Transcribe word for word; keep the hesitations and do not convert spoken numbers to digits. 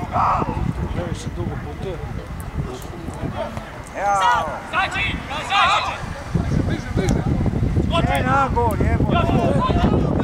Previše dugo putuje. Evo! Zađi! Zađi! Ne na gol, jebo!